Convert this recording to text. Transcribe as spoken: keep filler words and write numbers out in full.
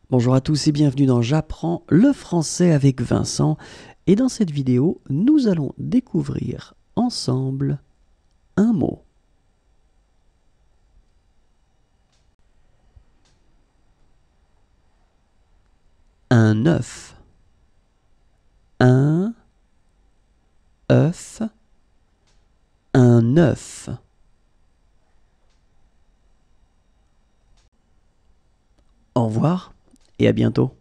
Bonjour à tous et bienvenue dans J'apprends le français avec Vincent. Et dans cette vidéo, nous allons découvrir ensemble un mot. Un œuf. Un œuf. Un œuf. Au revoir et à bientôt.